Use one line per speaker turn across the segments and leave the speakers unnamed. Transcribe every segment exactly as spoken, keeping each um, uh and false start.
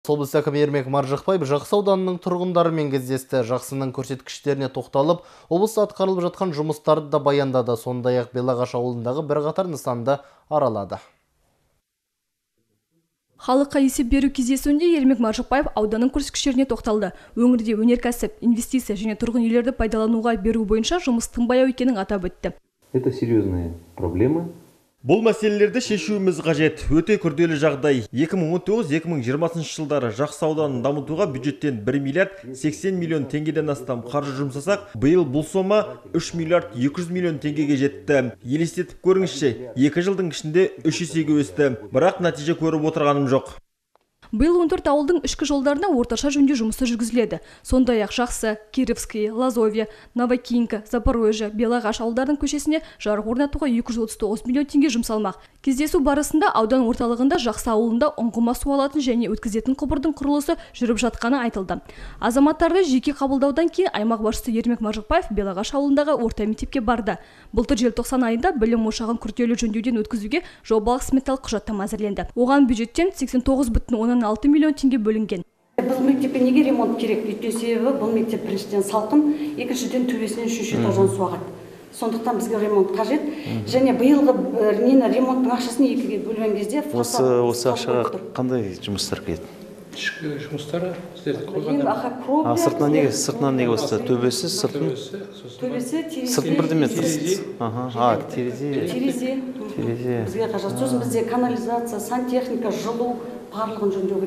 Облыс әкімі Ермек Маржықпаев Жақсы ауданының тұрғындарымен кездесті. Жақсының көрсеткіштеріне тоқталып, облыста атқарылып жатқан жұмыстарды да баяндады. Сондай-ақ Белағаш ауылындағы бірқатар нысанды аралады.
Халыққа есеп беру кездесуінде Ермек Маржықпаев ауданның көрсеткіштеріне тоқталды. Өңірде өнеркәсіп, инвестиция және тұрғын үйлерді пайдалануға беру бойынша жұмыстың баяу екенін атап өтті.
Это серьезная проблема.
Бұл мәселелерді шешуіміз қажет. Өте күрделі жағдай. екі мың он тоғыз екі мың жиырмасыншы жылдары Жақсы ауданын дамытуға бюджеттен бір миллиард сексен миллион теңгеден астам қаржы жұмсасақ, биыл бұл сома үш миллиард екі жүз миллион теңгеге жетті. Елестетіп көріңізші, екі жылдың ішінде үш есеге өсті. Бірақ нәтиже көріп отырғаным жоқ.
Биыл он төрт ауылдың ішкі жолдарына орташа жөндеу жұмысы жүргізіледі. Сондай-ақ Жақсы, Кировский, Лазовье, Новокинка, Запорожье, Белағаш ауылдарының көшесіне жарық орнатуға екі жүз отыз тоғыз миллион теңге жұмсалмақ. Кездесу барысында аудан орталығында Жақсы ауылында ұңғыма су алатын және өткізетін құбырдың құрылысы жүріп жатқаны айтылды. Азаматтарды жеке қабылдаудан кейін аймақ басшысы Ермек Маржықпаев Белағаш ауылындағы орта мектепке барды. Былтыр желтоқсан айында білім ошағын күрделі жөндеуден өткізуге жобалық сметалық құжаттама әзірленді. Оған бюджеттен сексен тоғыз бүтін оннан алты миллион теңге бөлінген.
Бұл мектепке неге ремонт керек? Өйткені себебі бұл мектеп біріншіден салқын, екіншіден төбесінен үшінші этаждан су ағады. Сондықтан бізге ремонт қажет. Және биылғы нені ремонттың ақшасын екіге бөлген кезде
осы осы ақшаға қандай жұмыстар келеді?
Ішкі жұмыстары сіздерді
қойғанда. Сыртынан неге сыртынан неге осы төбесі, сыртын?
Төбесі, терезе.
Сыртын бірдеме тұрсыз. Аха, терезе.
Терезе.
Терезе.
Бізге қажет. Сосын бізде канализация, сантехника, жылу барлығын жөндеу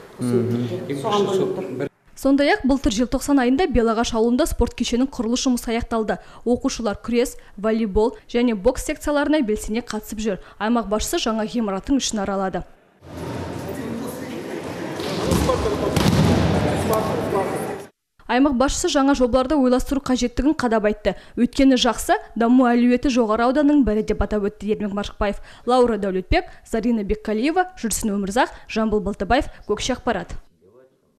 керек.
Сондай-ақ былтыр желтоқсан айында Белағаш ауылында спорт кешенің құрылыс жұмысы аяқталды. Оқушылар күрес, волейбол және бокс секцияларына белсене қатысып жүр. Аймақ басшысы жаңа ғимараттың ішін аралады. Аймақ басшысы жаңа жобаларды ойластыру қажеттігін қадап айтты. Өйткені Жақсы даму әлеуеті жоғары ауданның бірі деп атап өтті Ермек Маржықпаев. Лаура Дәулетбек, Зарина Беккалиева, Жүрсін Өмірзақ, Жамбыл Балтабаев, Көкше ақпарат.